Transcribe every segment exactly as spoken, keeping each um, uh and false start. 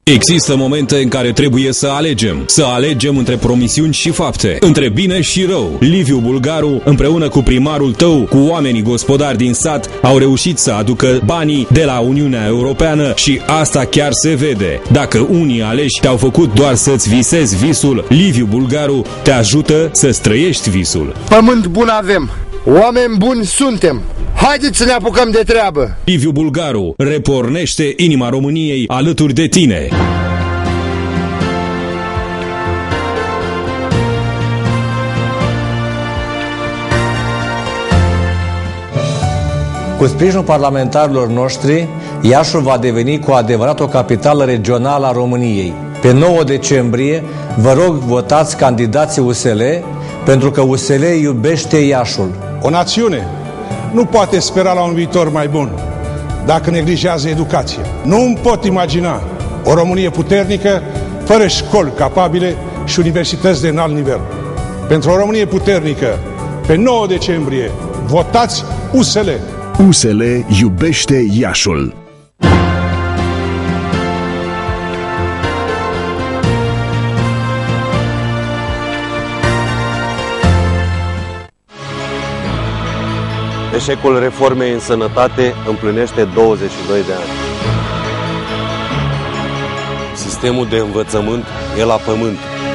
Există momente în care trebuie să alegem. Să alegem între promisiuni și fapte, între bine și rău. Liviu Bulgaru, împreună cu primarul tău, cu oamenii gospodari din sat, au reușit să aducă banii de la Uniunea Europeană și asta chiar se vede. Dacă unii aleși te-au făcut doar să-ți visezi visul, Liviu Bulgaru te ajută să-ți trăiești visul. Pământ bun avem, oameni buni suntem. Haideți să ne apucăm de treabă! Liviu Bulgaru repornește inima României alături de tine. Cu sprijinul parlamentarilor noștri, Iașul va deveni cu adevărat o capitală regională a României. Pe nouă decembrie, vă rog, votați candidații U S L, pentru că U S L iubește Iașul. O națiune nu poate spera la un viitor mai bun dacă neglijează educația. Nu îmi pot imagina o Românie puternică fără școli capabile și universități de înalt nivel. Pentru o Românie puternică, pe nouă decembrie, votați U S L. U S L iubește Iașul. Eșecul reformei în sănătate împlinește douăzeci și doi de ani. Sistemul de învățământ e la pământ.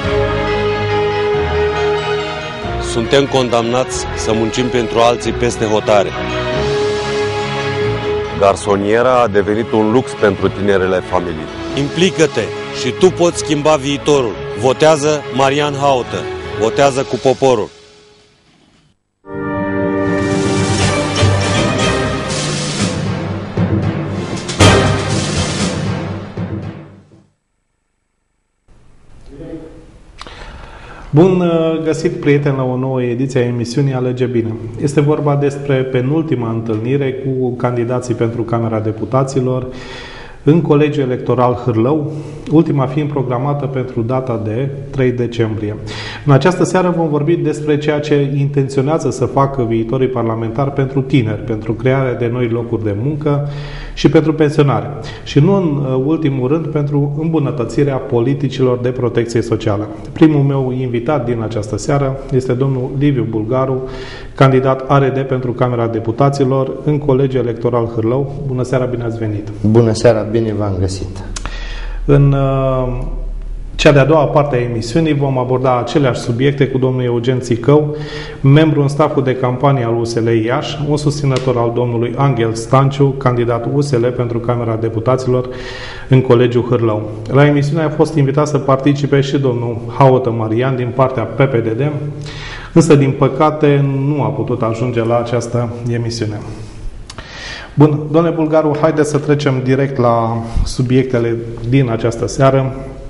Suntem condamnați să muncim pentru alții peste hotare. Garsoniera a devenit un lux pentru tinerele familii. Implică-te și tu poți schimba viitorul. Votează Marian Haută. Votează cu poporul. Bun găsit, prieteni, la o nouă ediție a emisiunii Alege Bine. Este vorba despre penultima întâlnire cu candidații pentru Camera Deputaților în Colegiul Electoral Hârlău, ultima fiind programată pentru data de trei decembrie. În această seară vom vorbi despre ceea ce intenționează să facă viitorii parlamentari pentru tineri, pentru crearea de noi locuri de muncă și pentru pensionare. Și nu în ultimul rând pentru îmbunătățirea politicilor de protecție socială. Primul meu invitat din această seară este domnul Liviu Bulgaru, candidat A R D pentru Camera Deputaților în Colegiul Electoral Hârlău. Bună seara, bine ați venit! Bună seara, bine v-am găsit! În uh, cea de-a doua parte a emisiunii vom aborda aceleași subiecte cu domnul Eugen Țicău, membru în staful de campanie al U S L Iași, un susținător al domnului Angel Stanciu, candidat U S L pentru Camera Deputaților în Colegiul Hârlău. La emisiune a fost invitat să participe și domnul Haută Marian din partea P P D D, însă din păcate nu a putut ajunge la această emisiune. Bun, domnule Bulgaru, haideți să trecem direct la subiectele din această seară.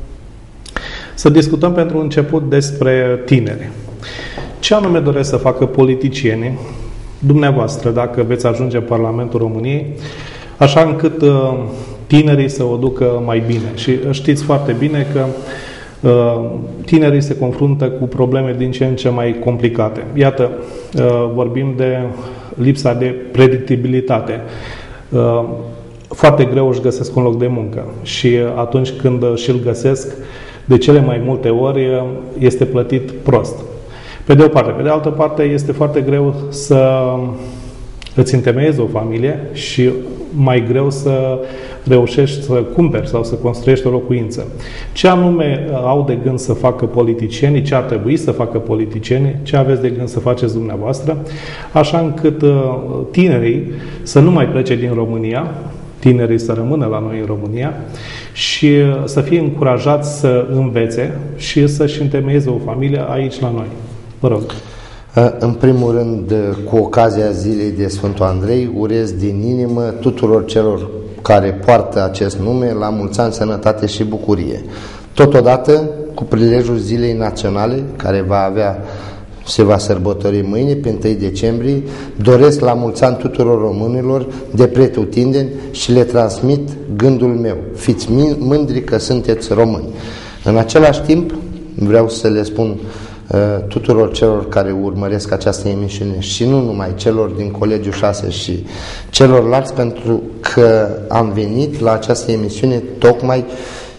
Să discutăm pentru început despre tineri. Ce anume doresc să facă politicienii, dumneavoastră, dacă veți ajunge în Parlamentul României, așa încât uh, tinerii să o ducă mai bine? Și știți foarte bine că uh, tinerii se confruntă cu probleme din ce în ce mai complicate. Iată, uh, vorbim de lipsa de predictibilitate. Uh, foarte greu își găsesc un loc de muncă și atunci când și-l găsesc, de cele mai multe ori este plătit prost. Pe de o parte. Pe de altă parte, este foarte greu să îți întemeiezi o familie și mai greu să reușești să cumperi sau să construiești o locuință. Ce anume au de gând să facă politicienii, ce ar trebui să facă politicienii, ce aveți de gând să faceți dumneavoastră, așa încât tinerii să nu mai plece din România, tinerii să rămână la noi în România și să fie încurajați să învețe și să-și întemeieze o familie aici la noi. Vă rog. În primul rând, cu ocazia zilei de Sfântul Andrei, urez din inimă tuturor celor care poartă acest nume la mulți ani, sănătate și bucurie. Totodată, cu prilejul Zilei Naționale, care va avea, se va sărbători mâine, pe întâi decembrie, doresc la mulți ani tuturor românilor de pretutindeni și le transmit gândul meu. Fiți mândri că sunteți români. În același timp, vreau să le spun uh, tuturor celor care urmăresc această emisiune și nu numai celor din Colegiul șase și celorlalți, pentru că am venit la această emisiune tocmai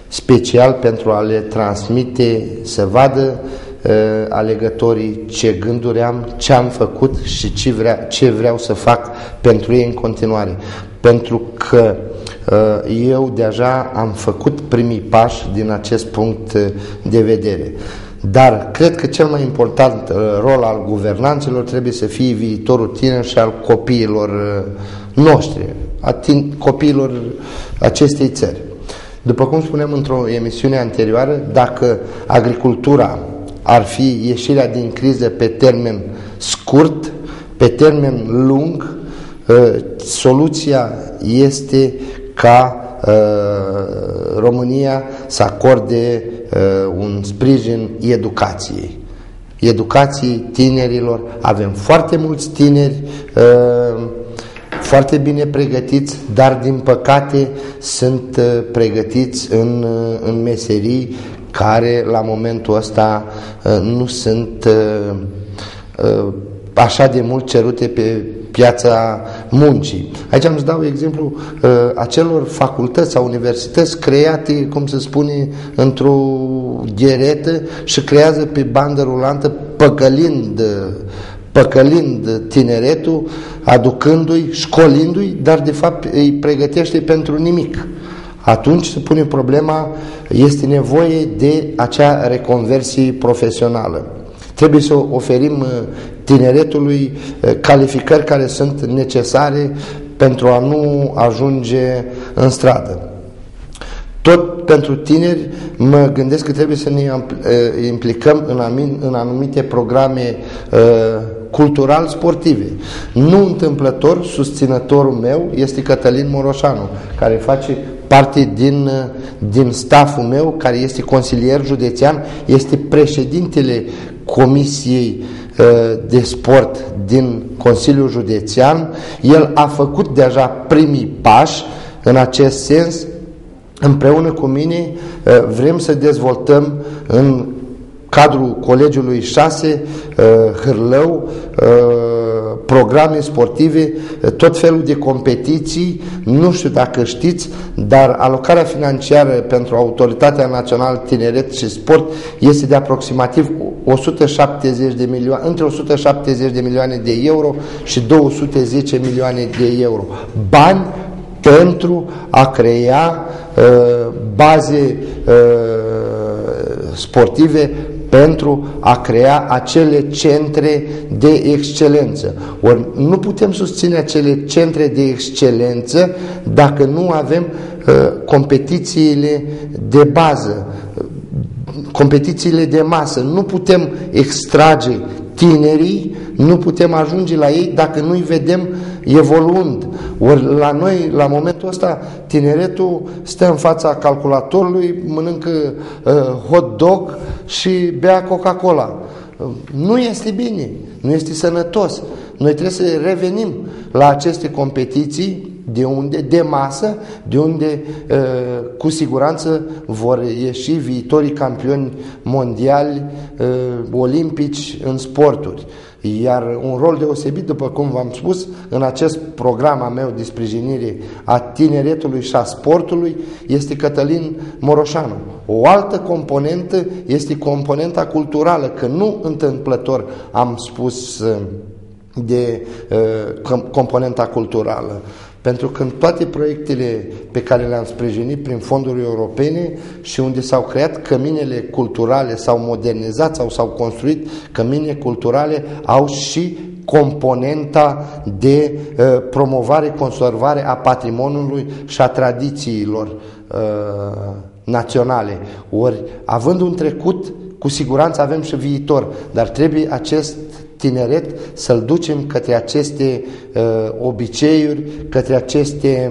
special pentru a le transmite, să vadă uh, alegătorii ce gânduri am, ce am făcut și ce, vrea, ce vreau să fac pentru ei în continuare. Pentru că uh, eu deja am făcut primii pași din acest punct de vedere. Dar cred că cel mai important uh, rol al guvernanților trebuie să fie viitorul tineri și al copiilor uh, noștri, a tin- copiilor acestei țări. După cum spuneam într-o emisiune anterioară, dacă agricultura ar fi ieșirea din criză pe termen scurt, pe termen lung, uh, soluția este ca uh, România să acorde uh, un sprijin educației. Educației tinerilor. Avem foarte mulți tineri uh, foarte bine pregătiți, dar din păcate sunt uh, pregătiți în, uh, în meserii care la momentul ăsta uh, nu sunt uh, uh, așa de mult cerute pe piața muncii. Aici am să dau exemplu uh, acelor facultăți sau universități create, cum se spune, într-o gheretă și creează pe bandă rulantă, păcălind, păcălind tineretul, aducându-i, școlindu-i, dar de fapt îi pregătește pentru nimic. Atunci se pune problema, este nevoie de acea reconversie profesională. Trebuie să oferim tineretului calificări care sunt necesare pentru a nu ajunge în stradă. Tot pentru tineri mă gândesc că trebuie să ne implicăm în anumite programe cultural-sportive. Nu întâmplător, susținătorul meu este Cătălin Moroșanu, care face parte din, din stafful meu, care este consilier județean, este președintele Comisiei de Sport din Consiliul Județean. El a făcut deja primii pași în acest sens. Împreună cu mine vrem să dezvoltăm în cadrul Colegiului șase Hârlău programe sportive, tot felul de competiții. Nu știu dacă știți, dar alocarea financiară pentru Autoritatea Națională Tineret și Sport este de aproximativ o sută șaptezeci de milioane, între o sută șaptezeci de milioane de euro și două sute zece milioane de euro. Bani pentru a crea uh, baze uh, sportive, pentru a crea acele centre de excelență. Ori nu putem susține acele centre de excelență dacă nu avem uh, competițiile de bază, competițiile de masă. Nu putem extrage tinerii, nu putem ajunge la ei dacă nu-i vedem evoluând. Ori la noi, la momentul ăsta, tineretul stă în fața calculatorului, mănâncă uh, hot dog și bea Coca-Cola. Uh, nu este bine, nu este sănătos. Noi trebuie să revenim la aceste competiții de unde, de masă, de unde uh, cu siguranță vor ieși viitorii campioni mondiali, uh, olimpici în sporturi. Iar un rol deosebit, după cum v-am spus, în acest program al meu de sprijinire a tineretului și a sportului este Cătălin Moroșanu. O altă componentă este componenta culturală, că nu întâmplător am spus de uh, componenta culturală. Pentru că în toate proiectele pe care le-am sprijinit prin fonduri europene și unde s-au creat căminele culturale, s-au modernizat sau s-au construit cămine culturale, au și componenta de uh, promovare, conservare a patrimoniului și a tradițiilor uh, naționale. Ori, având un trecut, cu siguranță avem și viitor, dar trebuie acest tineret să-l ducem către aceste uh, obiceiuri, către aceste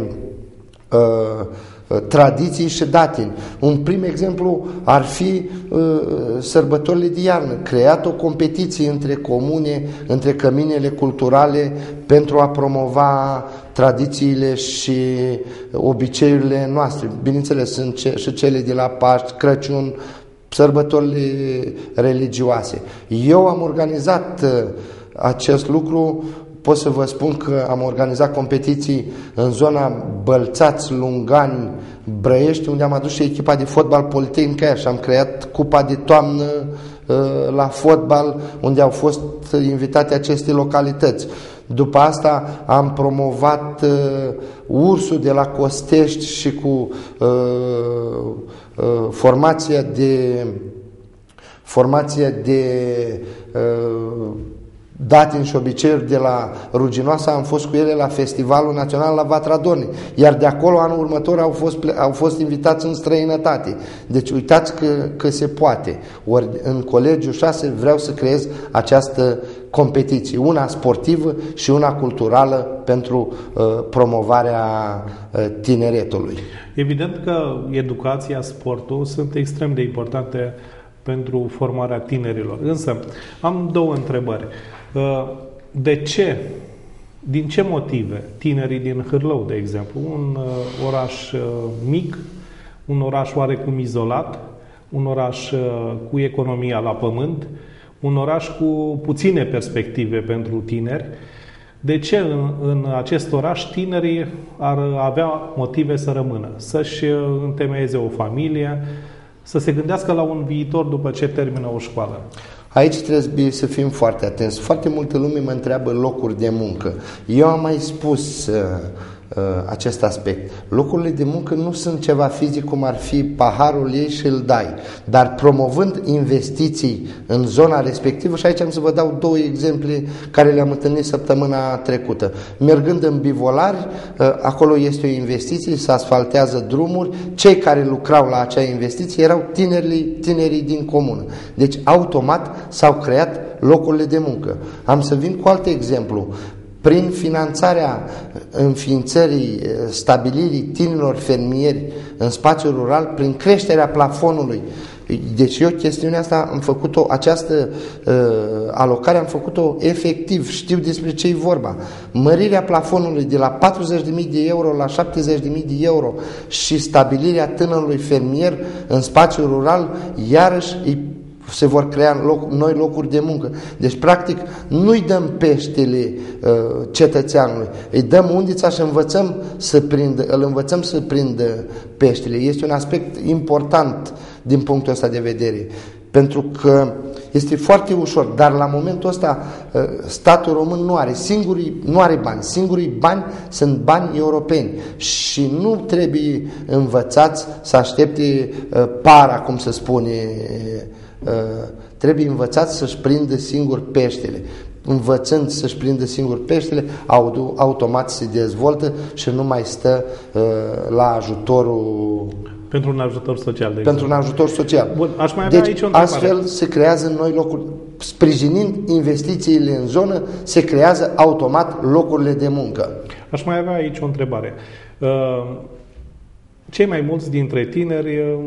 uh, tradiții și datini. Un prim exemplu ar fi uh, sărbătorile de iarnă. Creat o competiție între comune, între căminele culturale pentru a promova tradițiile și obiceiurile noastre. Bineînțeles, sunt ce, și cele de la Paști, Crăciun, sărbătorile religioase. Eu am organizat uh, acest lucru pot să vă spun că am organizat competiții în zona Bălțați, Lungani, Brăiești, unde am adus și echipa de fotbal Politehnica și am creat cupa de toamnă la fotbal, unde au fost invitate aceste localități. După asta am promovat uh, ursul de la Costești și cu uh, uh, formația de formația de uh, datin și obiceiuri de la Ruginoasa. Am fost cu ele la Festivalul Național la Vatra Dornei, iar de acolo anul următor au fost, au fost invitați în străinătate. Deci uitați că, că se poate. Ori în Colegiul șase vreau să creez această competiție, una sportivă și una culturală pentru uh, promovarea uh, tineretului. Evident că educația, sportul sunt extrem de importante pentru formarea tinerilor. Însă, am două întrebări. De ce, din ce motive tinerii din Hârlău, de exemplu, un oraș mic, un oraș oarecum izolat, un oraș cu economia la pământ, un oraș cu puține perspective pentru tineri, de ce în, în acest oraș tinerii ar avea motive să rămână, să-și întemeieze o familie, să se gândească la un viitor după ce termină o școală? Aici trebuie să fim foarte atenți. Foarte multă lume mă întreabă locuri de muncă. Eu am mai spus uh, uh, acest aspect. Locurile de muncă nu sunt ceva fizic cum ar fi paharul ei și îl dai, dar promovând investiții în zona respectivă, și aici am să vă dau două exemple care le-am întâlnit săptămâna trecută. Mergând în Bivolari, uh, acolo este o investiție, se asfaltează drumuri, cei care lucrau la acea investiție erau tinerii, tinerii din comună. Deci automat s-au creat locurile de muncă. Am să vin cu alt exemplu. Prin finanțarea înființării, stabilirii tinerilor fermieri în spațiul rural, prin creșterea plafonului. Deci eu chestiunea asta am făcut-o, această uh, alocare am făcut-o efectiv, știu despre ce e vorba. Mărirea plafonului de la patruzeci de mii de euro la șaptezeci de mii de euro și stabilirea tânărului fermier în spațiul rural, iarăși îi se vor crea loc, noi locuri de muncă. Deci, practic, nu-i dăm peștele uh, cetățeanului, îi dăm undița și învățăm să prindă, îl învățăm să prindă peștele. Este un aspect important din punctul ăsta de vedere. Pentru că este foarte ușor, dar la momentul ăsta uh, statul român nu are, singurii, nu are bani. Singurii bani sunt bani europeni și nu trebuie învățați să aștepte uh, para, cum se spune. Uh, trebuie învățat să-și prindă singur peștele. Învățând să-și prindă singur peștele, automat se dezvoltă și nu mai stă uh, la ajutorul... Pentru un ajutor social, de Pentru un ajutor social. Bun, aș mai avea deci, aici o întrebare. Astfel se creează noi locuri. Sprijinind investițiile în zonă, se creează automat locurile de muncă. Aș mai avea aici o întrebare. Uh, cei mai mulți dintre tineri uh,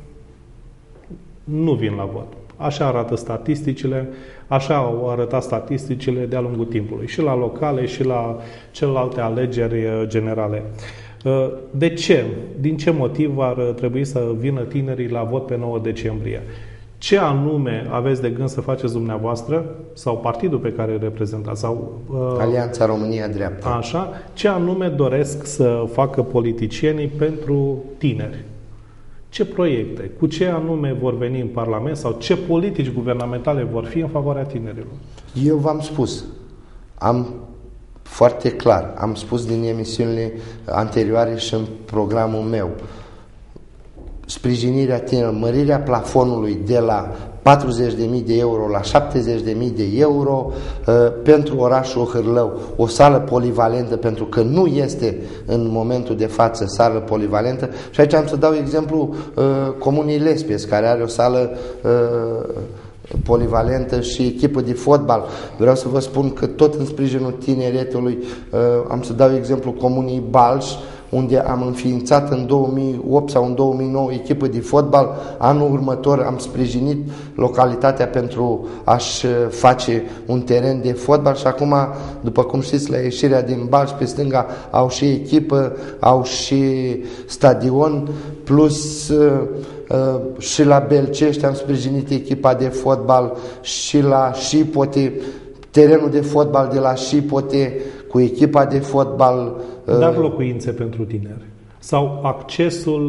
nu vin la vot. Așa arată statisticile, așa au arătat statisticile de-a lungul timpului, și la locale, și la celelalte alegeri generale. De ce? Din ce motiv ar trebui să vină tinerii la vot pe nouă decembrie? Ce anume aveți de gând să faceți dumneavoastră, sau partidul pe care îl reprezentați, sau Alianța România Dreaptă? Așa, ce anume doresc să facă politicienii pentru tineri? Ce proiecte, cu ce anume vor veni în Parlament sau ce politici guvernamentale vor fi în favoarea tinerilor? Eu v-am spus, am foarte clar, am spus din emisiunile anterioare și în programul meu, sprijinirea tinerilor, mărirea plafonului de la patruzeci de mii de euro la șaptezeci de mii de euro uh, pentru orașul Hârlău, o sală polivalentă, pentru că nu este în momentul de față sală polivalentă. Și aici am să dau exemplu uh, Comunei Lespes, care are o sală uh, polivalentă și echipă de fotbal. Vreau să vă spun că tot în sprijinul tineretului uh, am să dau exemplu Comunei Balș, unde am înființat în două mii opt sau în două mii nouă echipă de fotbal. Anul următor am sprijinit localitatea pentru a-și face un teren de fotbal și acum, după cum știți, la ieșirea din Balș, pe stânga, au și echipă, au și stadion, plus uh, uh, și la Belcești am sprijinit echipa de fotbal, și la Șipote. terenul de fotbal de la Șipote, cu echipa de fotbal. Dar locuințe pentru tineri sau accesul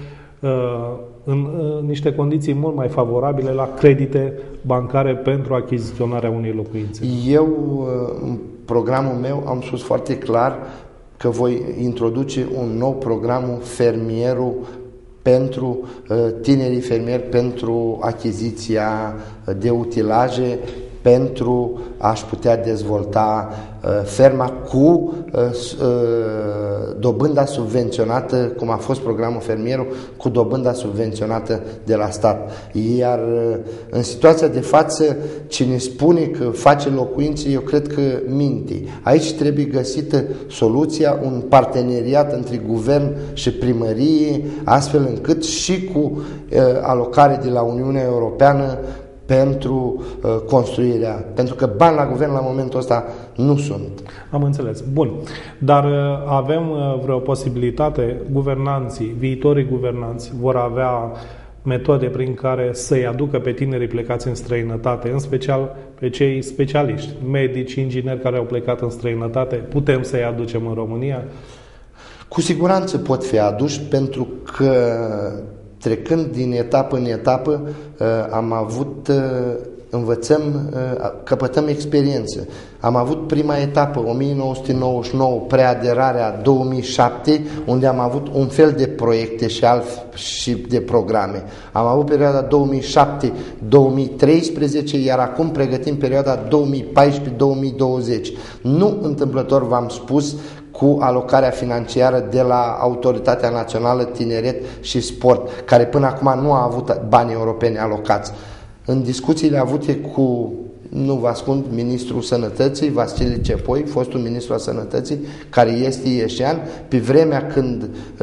în niște condiții mult mai favorabile la credite bancare pentru achiziționarea unei locuințe. Eu, în programul meu, am spus foarte clar că voi introduce un nou program, fermierul, pentru tinerii fermieri, pentru achiziția de utilaje, pentru a-și putea dezvolta uh, ferma cu uh, uh, dobânda subvenționată, cum a fost programul fermierul, cu dobânda subvenționată de la stat. Iar uh, în situația de față, cine spune că face locuințe, eu cred că minte. Aici trebuie găsită soluția, un parteneriat între guvern și primărie, astfel încât și cu uh, alocare de la Uniunea Europeană pentru uh, construirea. Pentru că bani la guvern la momentul ăsta nu sunt. Am înțeles. Bun. Dar uh, avem uh, vreo posibilitate, guvernanții, viitorii guvernanți vor avea metode prin care să-i aducă pe tinerii plecați în străinătate, în special pe cei specialiști, medici, ingineri care au plecat în străinătate, putem să-i aducem în România? Cu siguranță pot fi aduși, pentru că trecând din etapă în etapă, am avut, învățăm, căpătăm experiență. Am avut prima etapă, o mie nouă sute nouăzeci și nouă, preaderarea două mii șapte, unde am avut un fel de proiecte și alt și de programe. Am avut perioada două mii șapte două mii treisprezece, iar acum pregătim perioada două mii paisprezece două mii douăzeci. Nu întâmplător v-am spus, cu alocarea financiară de la Autoritatea Națională Tineret și Sport, care până acum nu a avut bani europeni alocați. În discuțiile avute cu, nu vă ascund, Ministrul Sănătății, Vasile Cepoi, fostul Ministru al Sănătății, care este ieșean, pe vremea când uh,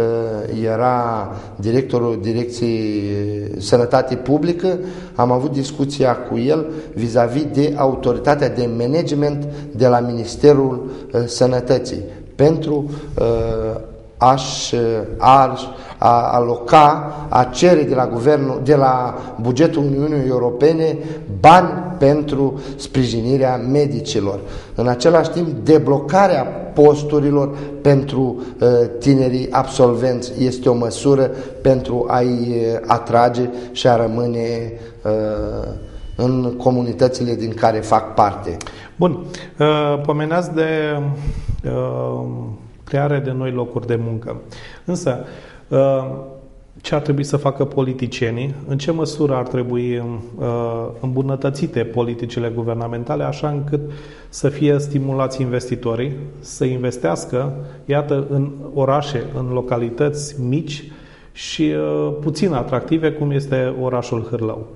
era directorul Direcției Sănătate Publică, am avut discuția cu el vis-a-vis de autoritatea de management de la Ministerul uh, Sănătății, pentru uh, a-și a, a aloca, a cere de la guvernul, de la bugetul Uniunii Europene bani pentru sprijinirea medicilor. În același timp, deblocarea posturilor pentru uh, tinerii absolvenți este o măsură pentru a-i uh, atrage și a rămâne uh, în comunitățile din care fac parte. Bun. Uh, pomeneați de uh, creare de noi locuri de muncă. Însă, uh, ce ar trebui să facă politicienii? În ce măsură ar trebui uh, îmbunătățite politicile guvernamentale, așa încât să fie stimulați investitorii să investească, iată, în orașe, în localități mici și uh, puțin atractive, cum este orașul Hârlău?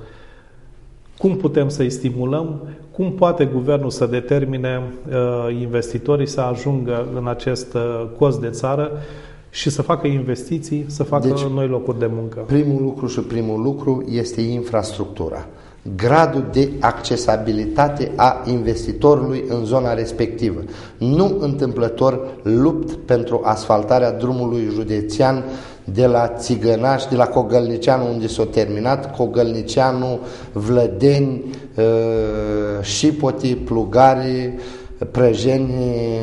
Cum putem să-i stimulăm? Cum poate guvernul să determine uh, investitorii să ajungă în acest uh, coz de țară și să facă investiții, să facă deci, noi locuri de muncă? Primul lucru și primul lucru este infrastructura. Gradul de accesibilitate a investitorului în zona respectivă. Nu întâmplător lupt pentru asfaltarea drumului județean de la Țigănaș, de la Cogălnicianu, unde s-a terminat, Cogălnicianu, Vlădeni, Șipoti, Plugari, Prăjeni,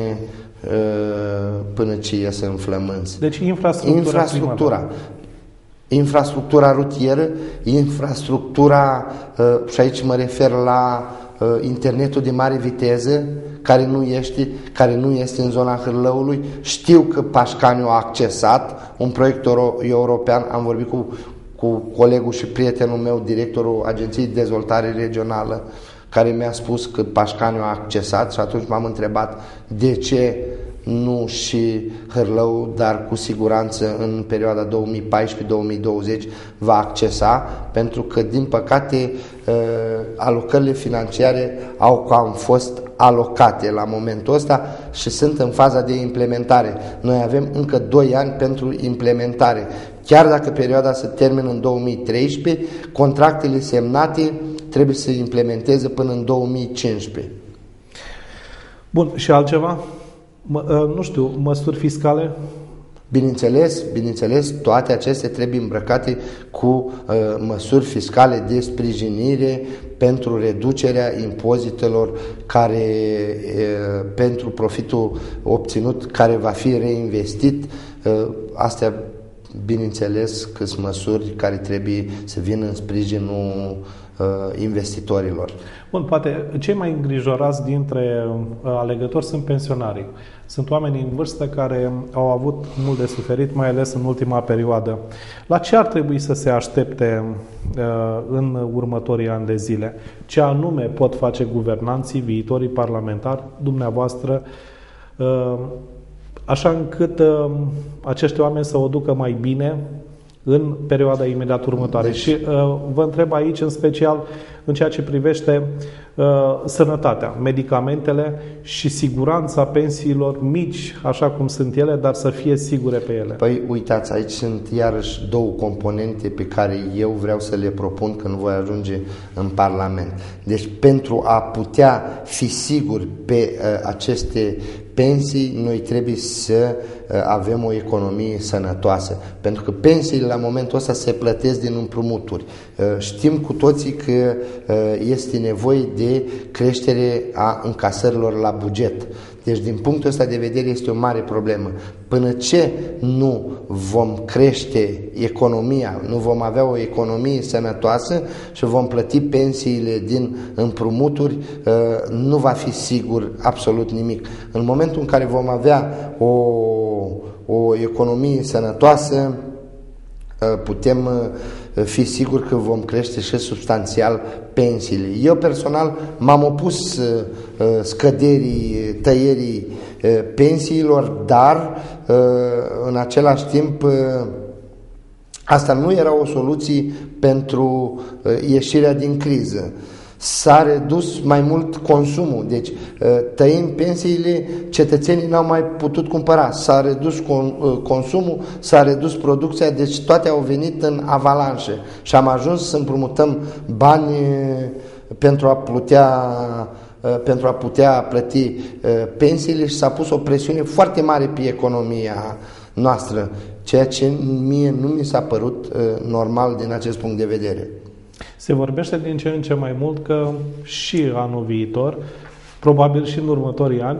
până ce ies în Flămânzi. Deci infrastructura. Infrastructura. Infrastructura rutieră, infrastructura, și aici mă refer la internetul de mare viteză, care nu este, care nu este în zona Hârlăului. Știu că Pașcaniu a accesat un proiect european, am vorbit cu, cu colegul și prietenul meu, directorul Agenției de Dezvoltare Regională, care mi-a spus că Pașcaniu a accesat și atunci m-am întrebat de ce nu și Hârlău, dar cu siguranță în perioada două mii paisprezece două mii douăzeci va accesa, pentru că, din păcate, alocările financiare au cam fost alocate la momentul ăsta și sunt în faza de implementare. Noi avem încă doi ani pentru implementare. Chiar dacă perioada se termină în două mii treisprezece, contractele semnate trebuie să se implementeze până în două mii cincisprezece. Bun, și altceva? Mă, nu știu, măsuri fiscale Bineînțeles, bineînțeles, toate acestea trebuie îmbrăcate cu uh, măsuri fiscale de sprijinire pentru reducerea impozitelor care, uh, pentru profitul obținut care va fi reinvestit. Uh, astea, bineînles, că sunt măsuri care trebuie să vină în sprijinul uh, investitorilor. Bun, poate cei mai îngrijorați dintre uh, alegători sunt pensionarii. Sunt oameni în vârstă care au avut mult de suferit, mai ales în ultima perioadă. La ce ar trebui să se aștepte uh, în următorii ani de zile? Ce anume pot face guvernanții, viitorii parlamentari, dumneavoastră, uh, așa încât uh, acești oameni să o ducă mai bine în perioada imediat următoare. Deci... Și uh, vă întreb aici în special în ceea ce privește uh, sănătatea, medicamentele și siguranța pensiilor mici, așa cum sunt ele, dar să fie sigure pe ele. Păi uitați, aici sunt iarăși două componente pe care eu vreau să le propun când voi ajunge în Parlament. Deci pentru a putea fi siguri pe uh, aceste pensii, noi trebuie să uh, avem o economie sănătoasă. Pentru că pensiile la momentul ăsta se plătesc din împrumuturi. Uh, știm cu toții că uh, este nevoie de creștere a încasărilor la buget. Deci din punctul ăsta de vedere este o mare problemă. Până ce nu vom crește economia, nu vom avea o economie sănătoasă și vom plăti pensiile din împrumuturi, nu va fi sigur absolut nimic. În momentul în care vom avea o, o economie sănătoasă, putem fi sigur că vom crește și substanțial pensiile. Eu personal m-am opus scăderii, tăierii pensiilor, dar în același timp asta nu era o soluție pentru ieșirea din criză. S-a redus mai mult consumul, deci tăind pensiile, cetățenii n-au mai putut cumpăra, s-a redus consumul, s-a redus producția, deci toate au venit în avalanșe și am ajuns să împrumutăm bani pentru a putea, pentru a putea plăti pensiile și s-a pus o presiune foarte mare pe economia noastră, ceea ce mie nu mi s-a părut normal din acest punct de vedere. Se vorbește din ce în ce mai mult că și anul viitor, probabil și în următorii ani,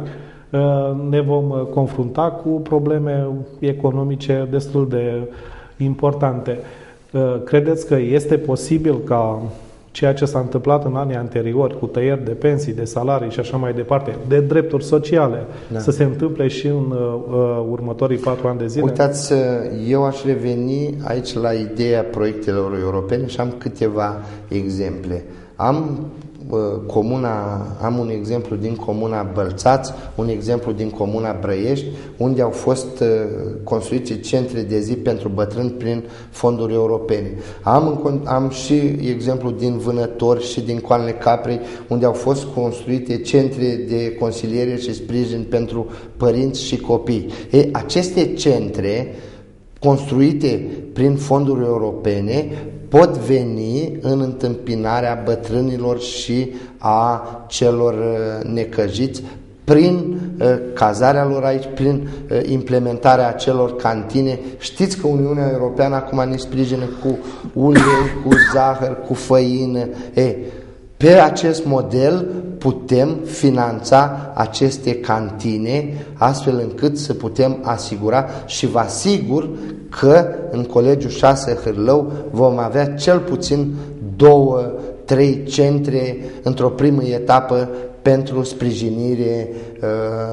ne vom confrunta cu probleme economice destul de importante. Credeți că este posibil ca ceea ce s-a întâmplat în anii anteriori, cu tăieri de pensii, de salarii și așa mai departe, de drepturi sociale, da, să se întâmple și în uh, următorii patru ani de zile? Uitați, eu aș reveni aici la ideea proiectelor europene și am câteva exemple. Am uh, comuna, am un exemplu din comuna Bălțați, un exemplu din comuna Brăiești, unde au fost uh, construite centre de zi pentru bătrâni prin fonduri europene. Am, am și exemplu din Vânători și din Coanele Caprei, unde au fost construite centre de consiliere și sprijin pentru părinți și copii. E, aceste centre construite prin fonduri europene pot veni în întâmpinarea bătrânilor și a celor necăjiți prin uh, cazarea lor aici, prin uh, implementarea acelor cantine. Știți că Uniunea Europeană acum ne sprijină cu ulei, cu zahăr, cu făină. E, pe acest model putem finanța aceste cantine astfel încât să putem asigura și vă asigur că în Colegiul șase Hârlău vom avea cel puțin două, trei centre într-o primă etapă pentru sprijinire uh,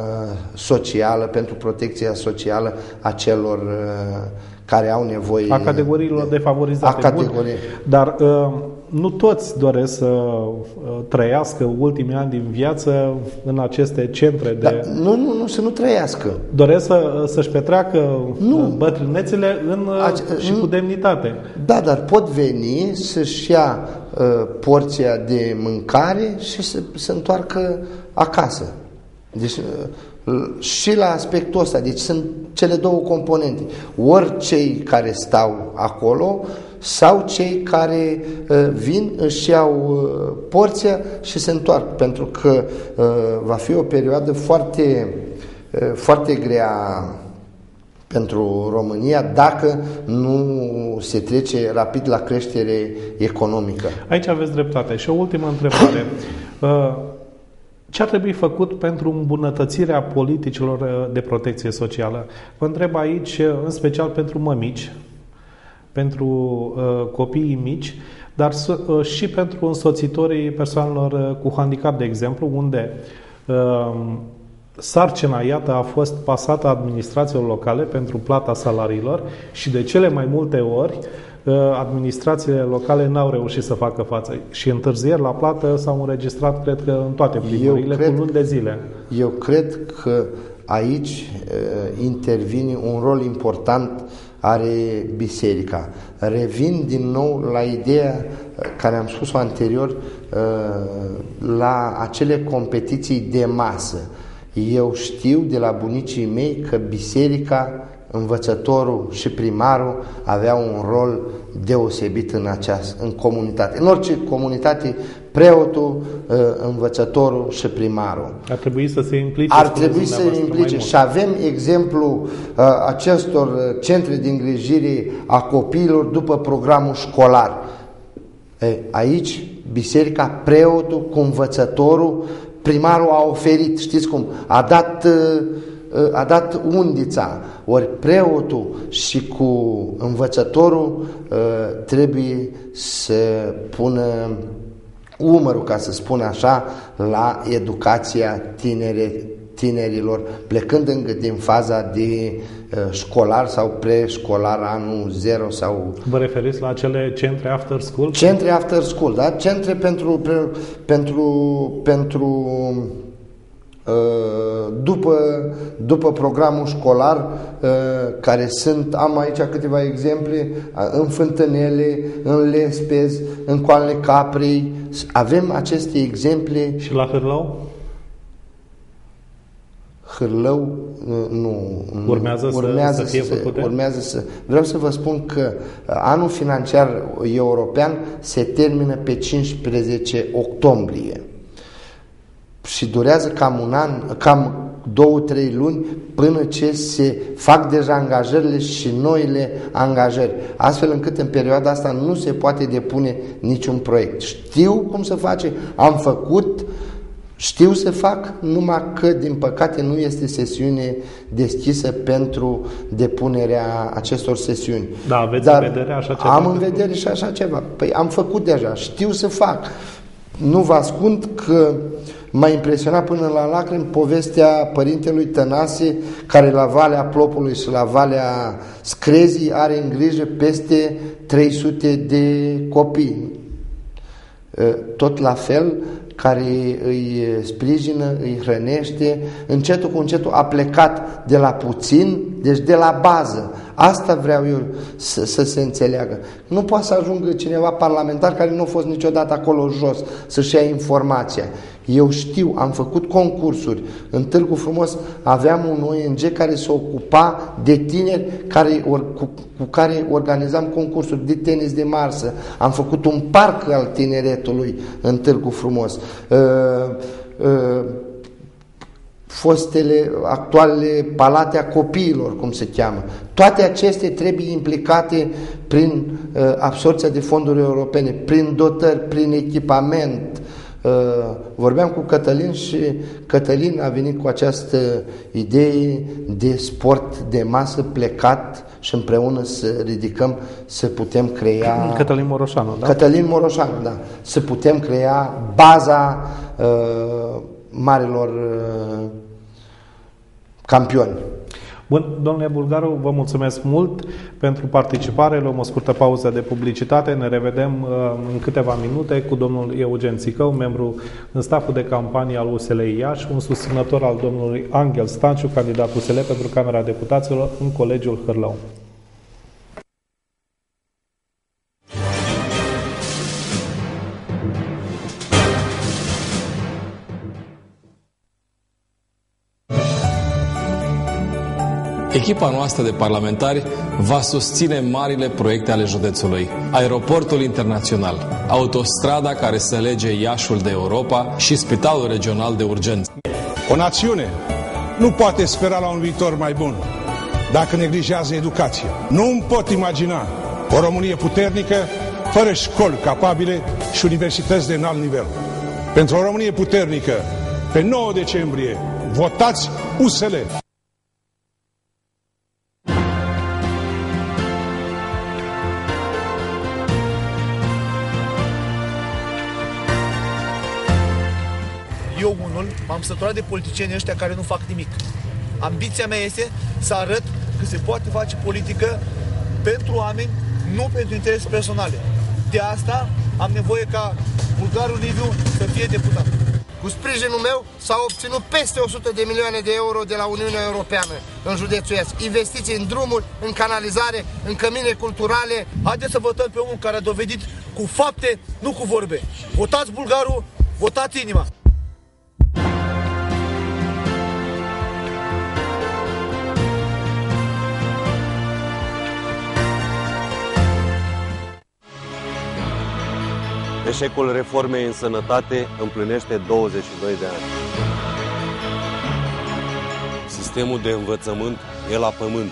socială, pentru protecția socială a celor uh, care au nevoie. A categoriilor defavorizate. A categorii. Dar uh, nu toți doresc să uh, trăiască ultimii ani din viață în aceste centre de... Dar nu, nu, nu, să nu trăiască. Doresc să, să-și petreacă nu. bătrânețele în, Ace și nu. cu demnitate. Da, dar pot veni să-și ia uh, porția de mâncare și să se întoarcă acasă. Deci... Uh, și la aspectul ăsta, deci sunt cele două componente, ori cei care stau acolo sau cei care uh, vin, își iau uh, porția și se întoarcă, pentru că uh, va fi o perioadă foarte, uh, foarte grea pentru România dacă nu se trece rapid la creștere economică. Aici aveți dreptate. Și o ultimă întrebare. Ce ar trebui făcut pentru îmbunătățirea politicilor de protecție socială? Vă întreb aici, în special pentru mămici, pentru uh, copiii mici, dar uh, și pentru însoțitorii persoanelor cu handicap, de exemplu, unde uh, sarcina, iată, a fost pasată administrațiilor locale pentru plata salariilor și de cele mai multe ori administrațiile locale n-au reușit să facă față. Și întârzieri la plată s-au înregistrat, cred că, în toate primurile, cu luni de zile. Eu cred că aici uh, intervine un rol important are biserica. Revin din nou la ideea care am spus-o anterior, uh, la acele competiții de masă. Eu știu de la bunicii mei că biserica, învățătorul și primarul aveau un rol deosebit în, această, în comunitate. În orice comunitate, preotul, învățătorul și primarul. Ar trebui să se implice. Ar trebui să se implice și avem exemplu acestor centre de îngrijire a copiilor după programul școlar. Aici, biserica, preotul cu învățătorul, primarul a oferit, știți cum, a dat... a dat undița, ori preotul și cu învățătorul trebuie să pună umărul, ca să spun așa, la educația tinere, tinerilor, plecând încă din faza de școlar sau preșcolar, anul zero sau... Vă referiți la acele centre after school? Centre after school, da? Centre pentru... pentru, pentru După, după programul școlar, care sunt, am aici câteva exemple, în Fântânele, în Lespez, în Coanele Caprei, avem aceste exemple. Și la Hârlău? Hârlău, nu. Urmează, urmează să, să fie să, făcute? Urmează să... Vreau să vă spun că anul financiar european se termină pe cincisprezece octombrie. Și durează cam un an, cam două, trei luni până ce se fac deja angajările și noile angajări. Astfel încât în perioada asta nu se poate depune niciun proiect. Știu cum să face, am făcut, știu să fac, numai că din păcate nu este sesiune deschisă pentru depunerea acestor sesiuni. Da, aveți Dar în vedere așa ceva? Am în vedere și așa ceva. Păi am făcut deja, știu să fac. Nu vă ascund că m-a impresionat până la lacrimi povestea părintelui Tănase, care la Valea Plopului și la Valea Screzii are în grijă peste trei sute de copii. Tot la fel, care îi sprijină, îi hrănește, încetul cu încetul a plecat de la puțin, deci de la bază. Asta vreau eu să, să se înțeleagă. Nu poate să ajungă cineva parlamentar care nu a fost niciodată acolo jos să-și ia informația. Eu știu, am făcut concursuri. În Târgu Frumos aveam un O N G care se ocupa de tineri care, or, cu, cu care organizam concursuri de tenis de marsă. Am făcut un parc al tineretului în Târgu Frumos. Uh, uh, fostele, actualele palate a copiilor, cum se cheamă. Toate acestea trebuie implicate prin uh, absorpția de fonduri europene, prin dotări, prin echipament. Uh, vorbeam cu Cătălin și Cătălin a venit cu această idee de sport de masă plecat și împreună să ridicăm, să putem crea... Cătălin Moroșanu, da? Cătălin Moroșanu, da. Să putem crea baza uh, marilor uh, campioni. Bun, domnule Bulgaru, vă mulțumesc mult pentru participare. Luăm o scurtă pauză de publicitate. Ne revedem uh, în câteva minute cu domnul Eugen Țicău, membru în staful de campanie al U S L Iași, un susținător al domnului Angel Stanciu, candidat U S L pentru Camera Deputaților în Colegiul Hârlău. Echipa noastră de parlamentari va susține marile proiecte ale județului. Aeroportul internațional, autostrada care să lege Iașul de Europa și Spitalul Regional de Urgență. O națiune nu poate spera la un viitor mai bun dacă neglijează educația. Nu îmi pot imagina o Românie puternică fără școli capabile și universități de înalt nivel. Pentru o Românie puternică, pe nouă decembrie, votați U S L. Eu unul m-am săturat de politicienii ăștia care nu fac nimic. Ambiția mea este să arăt că se poate face politică pentru oameni, nu pentru interese personale. De asta am nevoie ca bulgarul Liviu să fie deputat. Cu sprijinul meu s-au obținut peste o sută de milioane de euro de la Uniunea Europeană în județul Iași. Investiții în drumuri, în canalizare, în cămine culturale. Haideți să votăm pe omul care a dovedit cu fapte, nu cu vorbe. Votați bulgarul, votați inima! Eșecul reformei în sănătate împlinește douăzeci și doi de ani. Sistemul de învățământ e la pământ.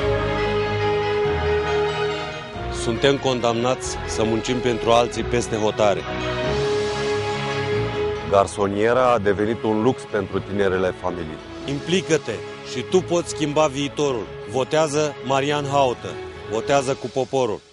Suntem condamnați să muncim pentru alții peste hotare. Garsoniera a devenit un lux pentru tinerele familii. Implică-te și tu poți schimba viitorul. Votează Marian Haută. Votează cu poporul.